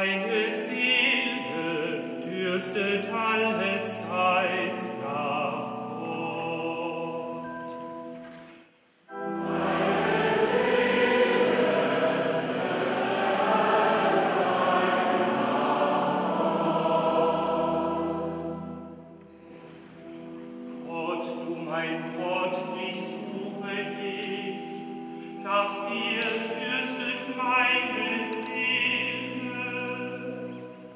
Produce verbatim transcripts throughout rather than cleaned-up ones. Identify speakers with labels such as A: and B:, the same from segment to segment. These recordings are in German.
A: Meine Seele dürstet alle Zeit nach Gott. Meine Seele dürstet alle Zeit nach Gott. Gott, du mein Gott, ich suche dich, nach dir dürstet meine Seele.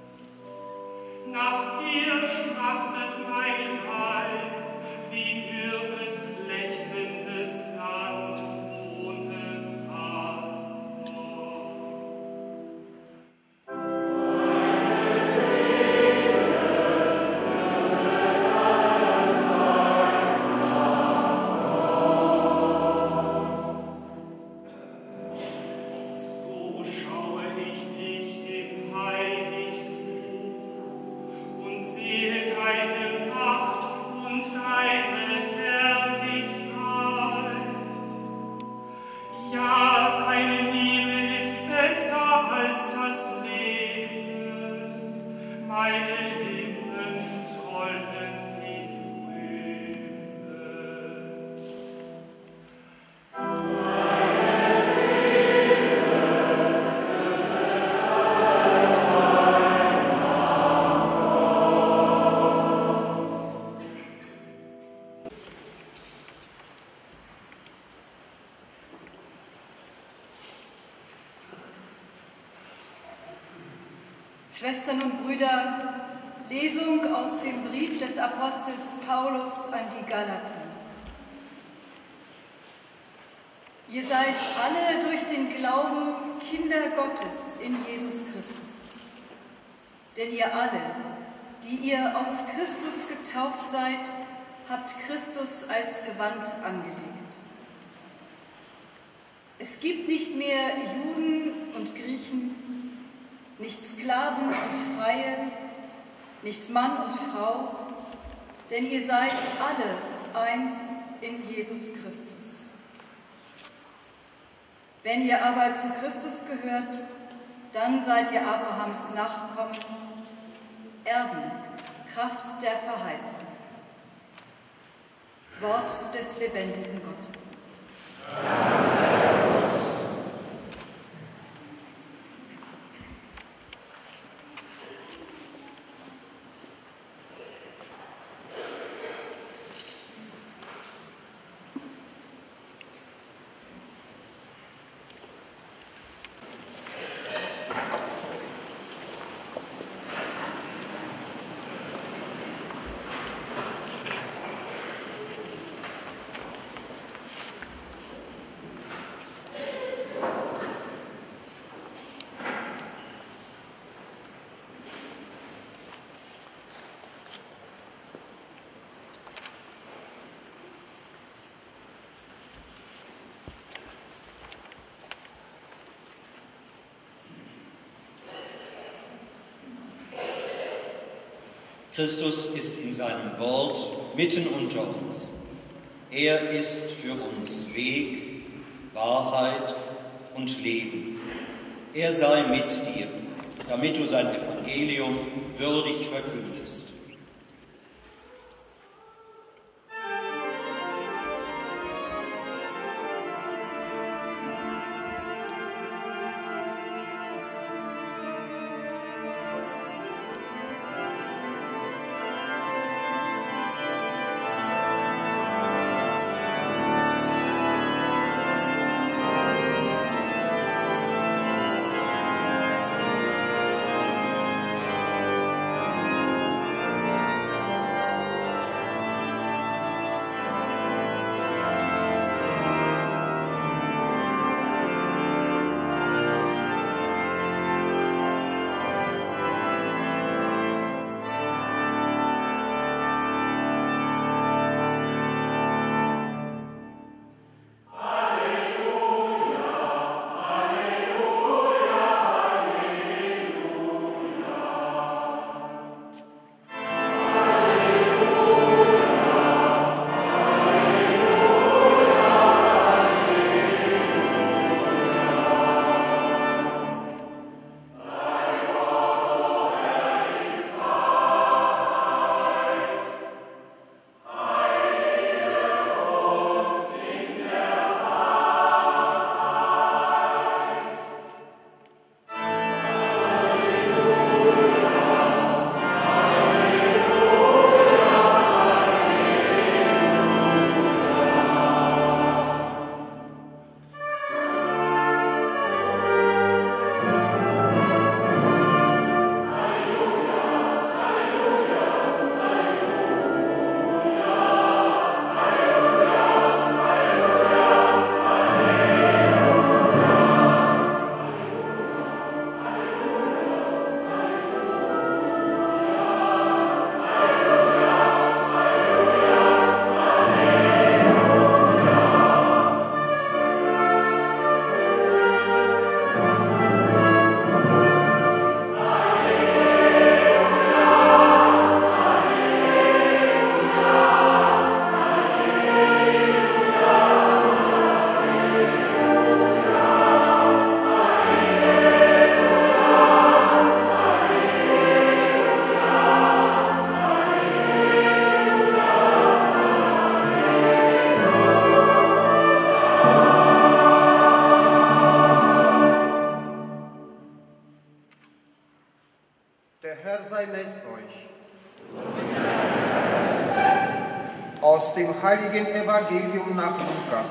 A: Nach dir schlachtet mein Leib, wie dürres, lechzendes Land ohne Fass. Meine Seele dürstet alle Zeit nach Gott. So schaue ich dich im Heiligtum und sehe deine Macht und deine Herrlichkeit. Ja, deine Liebe ist besser als das Leben. Meine Lippen sollen dich rühmen. Meine Seele dürstet alle Zeit nach
B: Schwestern und Brüder, Lesung aus dem Brief des Apostels Paulus an die Galater. Ihr seid alle durch den Glauben Kinder Gottes in Jesus Christus. Denn ihr alle, die ihr auf Christus getauft seid, habt Christus als Gewand angelegt. Es gibt nicht mehr Juden und Griechen, nicht Sklaven und Freie, nicht Mann und Frau, denn ihr seid alle eins in Jesus Christus. Wenn ihr aber zu Christus gehört, dann seid ihr Abrahams Nachkommen, Erben, Kraft der Verheißung. Wort des lebendigen Gottes.
C: Christus ist in seinem Wort mitten unter uns. Er ist für uns Weg, Wahrheit und Leben. Er sei mit dir, damit du sein Evangelium würdig verkündest.
D: Aus dem heiligen Evangelium nach Lukas.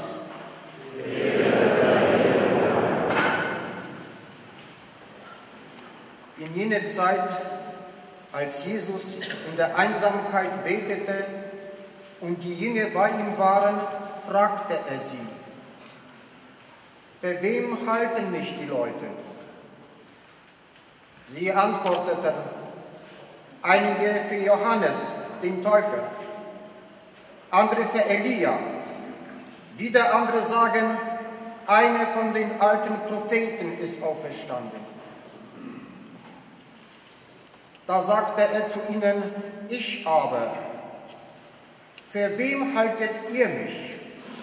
D: In jener Zeit, als Jesus in der Einsamkeit betete und die Jünger bei ihm waren, fragte er sie: Für wem halten mich die Leute? Sie antworteten: Einige für Johannes, den Täufer, andere für Elia, wieder andere sagen, einer von den alten Propheten ist auferstanden. Da sagte er zu ihnen: Ich aber, für wem haltet ihr mich?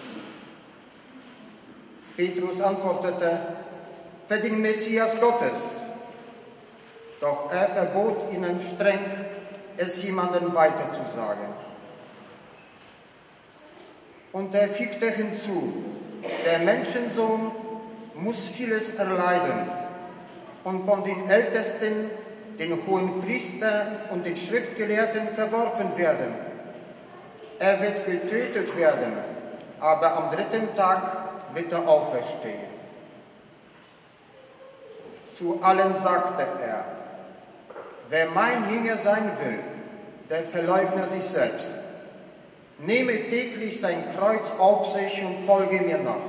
D: Petrus antwortete: Für den Messias Gottes. Doch er verbot ihnen streng, es jemandem weiterzusagen. Und er fügte hinzu: Der Menschensohn muss vieles erleiden und von den Ältesten, den Hohenpriestern und den Schriftgelehrten verworfen werden. Er wird getötet werden, aber am dritten Tag wird er auferstehen. Zu allen sagte er: Wer mein Jünger sein will, der verleugne sich selbst. Nehme täglich sein Kreuz auf sich und folge mir nach.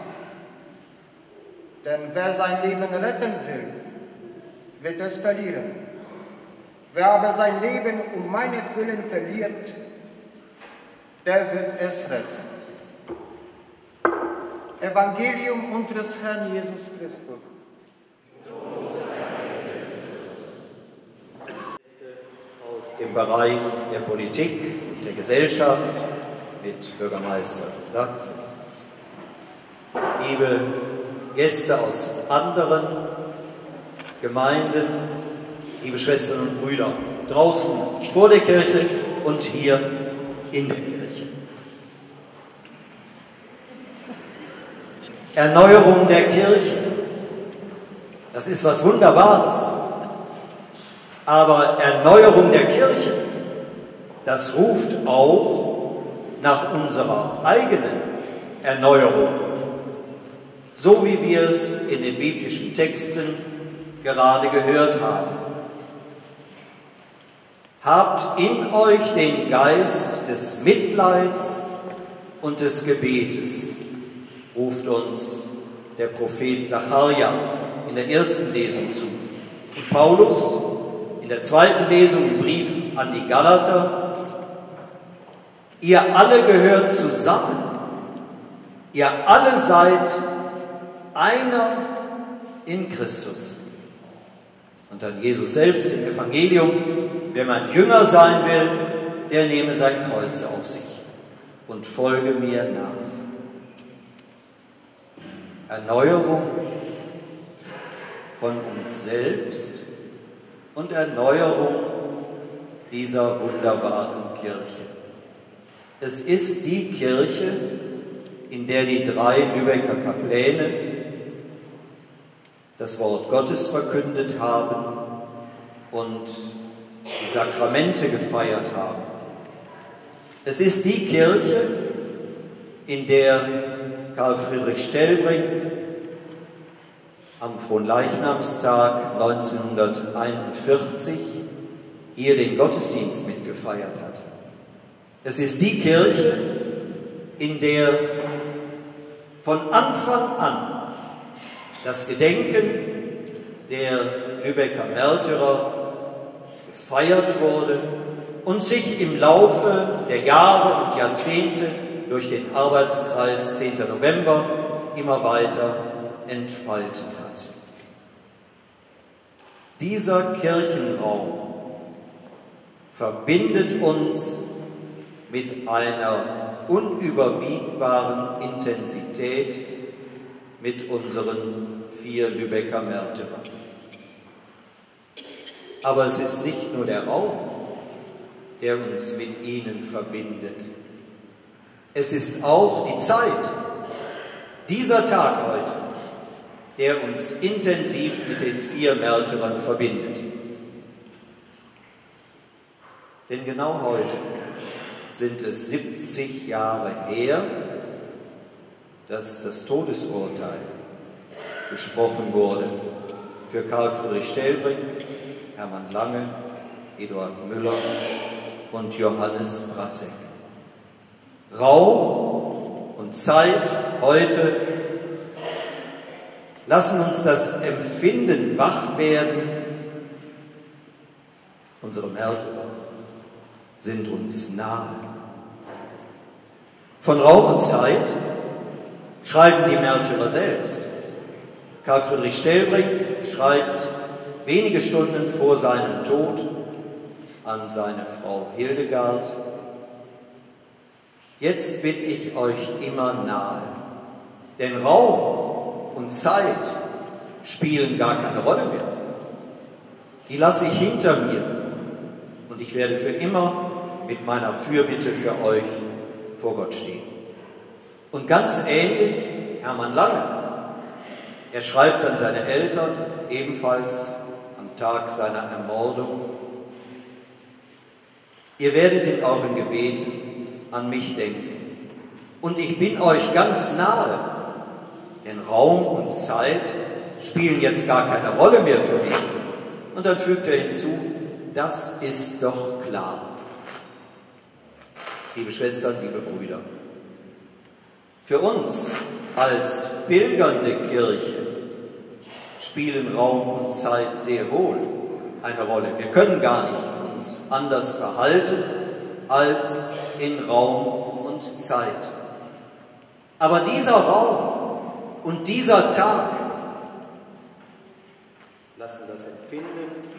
D: Denn wer sein Leben retten will, wird es verlieren. Wer aber sein Leben um meinetwillen verliert, der wird es retten. Evangelium unseres Herrn Jesus Christus.
C: Aus dem Bereich der Politik, der Gesellschaft mit Bürgermeister Sachs, liebe Gäste aus anderen Gemeinden, liebe Schwestern und Brüder, draußen vor der Kirche und hier in der Kirche. Erneuerung der Kirche, das ist was Wunderbares. Aber Erneuerung der Kirche, das ruft auch nach unserer eigenen Erneuerung, so wie wir es in den biblischen Texten gerade gehört haben. Habt in euch den Geist des Mitleids und des Gebetes, ruft uns der Prophet Sacharja in der ersten Lesung zu. Und Paulus in der zweiten Lesung im Brief an die Galater: Ihr alle gehört zusammen, ihr alle seid einer in Christus. Und dann Jesus selbst im Evangelium: Wer mein Jünger sein will, der nehme sein Kreuz auf sich und folge mir nach. Erneuerung von uns selbst und Erneuerung dieser wunderbaren Kirche. Es ist die Kirche, in der die drei Lübecker Kapläne das Wort Gottes verkündet haben und die Sakramente gefeiert haben. Es ist die Kirche, in der Karl Friedrich Stellbrink am Fronleichnamstag neunzehnhunderteinundvierzig hier den Gottesdienst mitgefeiert hat. Es ist die Kirche, in der von Anfang an das Gedenken der Lübecker Märtyrer gefeiert wurde und sich im Laufe der Jahre und Jahrzehnte durch den Arbeitskreis zehnter November immer weiter entfaltet hat. Dieser Kirchenraum verbindet uns mit einer unüberwiegbaren Intensität mit unseren vier Lübecker Märtyrern. Aber es ist nicht nur der Raum, der uns mit ihnen verbindet. Es ist auch die Zeit, dieser Tag heute, der uns intensiv mit den vier Märtyrern verbindet. Denn genau heute sind es siebzig Jahre her, dass das Todesurteil gesprochen wurde für Karl Friedrich Stellbrink, Hermann Lange, Eduard Müller und Johannes Brassek. Raum und Zeit heute lassen uns das Empfinden wach werden. Unsere Märtyrer sind uns nahe. Von Raum und Zeit schreiben die Märtyrer selbst. Karl Friedrich Stellbrink schreibt wenige Stunden vor seinem Tod an seine Frau Hildegard: Jetzt bin ich euch immer nahe, denn Raum und Zeit spielen gar keine Rolle mehr. Die lasse ich hinter mir und ich werde für immer mit meiner Fürbitte für euch vor Gott stehen. Und ganz ähnlich Hermann Lange. Er schreibt an seine Eltern, ebenfalls am Tag seiner Ermordung: Ihr werdet in euren Gebeten an mich denken. Und ich bin euch ganz nahe, denn Raum und Zeit spielen jetzt gar keine Rolle mehr für mich. Und dann fügt er hinzu: Das ist doch klar. Liebe Schwestern, liebe Brüder, für uns als pilgernde Kirche spielen Raum und Zeit sehr wohl eine Rolle. Wir können gar nicht uns anders verhalten als in Raum und Zeit. Aber dieser Raum und dieser Tag lassen das Empfinden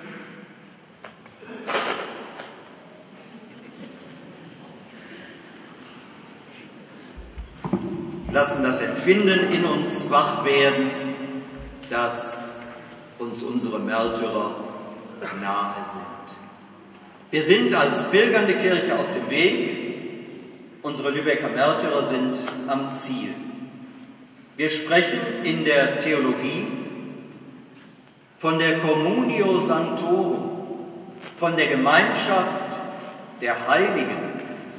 C: lassen das Empfinden in uns wach werden, dass uns unsere Märtyrer nahe sind. Wir sind als pilgernde Kirche auf dem Weg, unsere Lübecker Märtyrer sind am Ziel. Wir sprechen in der Theologie von der Communio Sanctorum, von der Gemeinschaft der Heiligen.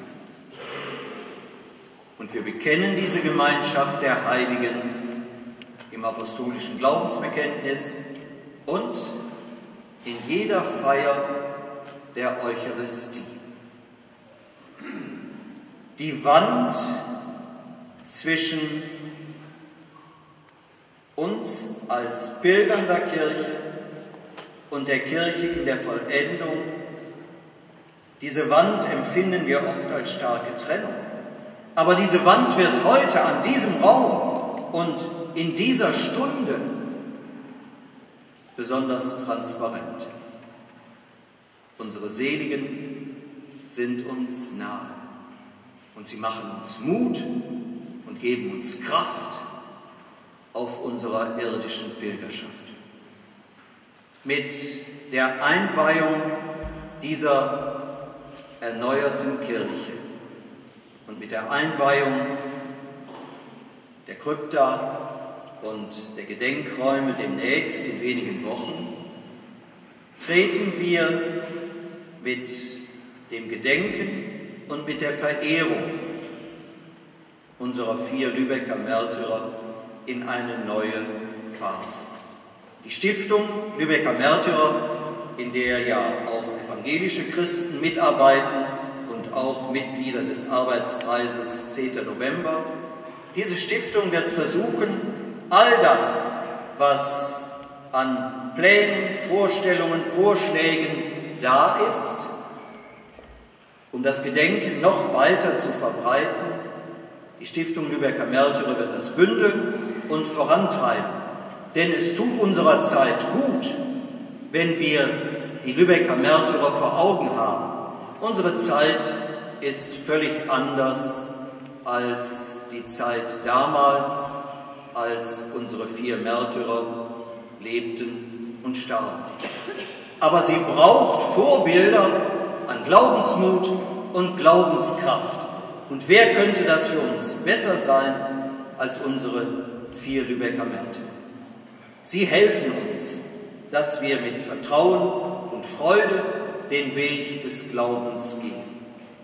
C: Und wir bekennen diese Gemeinschaft der Heiligen im apostolischen Glaubensbekenntnis und in jeder Feier der Eucharistie. Die Wand zwischen uns als pilgernder Kirche und der Kirche in der Vollendung, diese Wand empfinden wir oft als starke Trennung. Aber diese Wand wird heute an diesem Raum und in dieser Stunde besonders transparent. Unsere Seligen sind uns nahe und sie machen uns Mut und geben uns Kraft auf unserer irdischen Pilgerschaft. Mit der Einweihung dieser erneuerten Kirche und mit der Einweihung der Krypta und der Gedenkräume demnächst in wenigen Wochen treten wir mit dem Gedenken und mit der Verehrung unserer vier Lübecker Märtyrer in eine neue Phase. Die Stiftung Lübecker Märtyrer, in der ja auch evangelische Christen mitarbeiten und auch Mitglieder des Arbeitskreises zehnter November, diese Stiftung wird versuchen, all das, was an Plänen, Vorstellungen, Vorschlägen da ist, um das Gedenken noch weiter zu verbreiten. Die Stiftung Lübecker Märtyrer wird das bündeln und vorantreiben. Denn es tut unserer Zeit gut, wenn wir die Lübecker Märtyrer vor Augen haben. Unsere Zeit ist völlig anders als die Zeit damals, als unsere vier Märtyrer lebten und starben. Aber sie braucht Vorbilder an Glaubensmut und Glaubenskraft. Und wer könnte das für uns besser sein als unsere vier Lübecker Märtyrer? Sie helfen uns, dass wir mit Vertrauen und Freude den Weg des Glaubens gehen.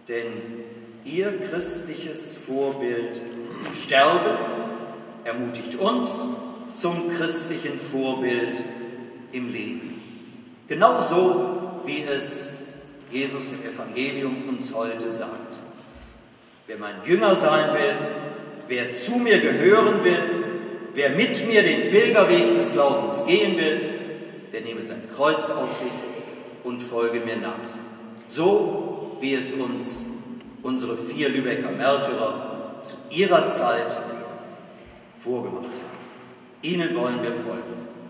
C: Denn ihr christliches Vorbild Sterben ermutigt uns zum christlichen Vorbild im Leben. Genauso wie es Jesus im Evangelium uns heute sagt. Wer mein Jünger sein will, wer zu mir gehören will, wer mit mir den Pilgerweg des Glaubens gehen will, der nehme sein Kreuz auf sich und folge mir nach. So wie es uns unsere vier Lübecker Märtyrer zu ihrer Zeit vorgemacht haben. Ihnen wollen wir folgen.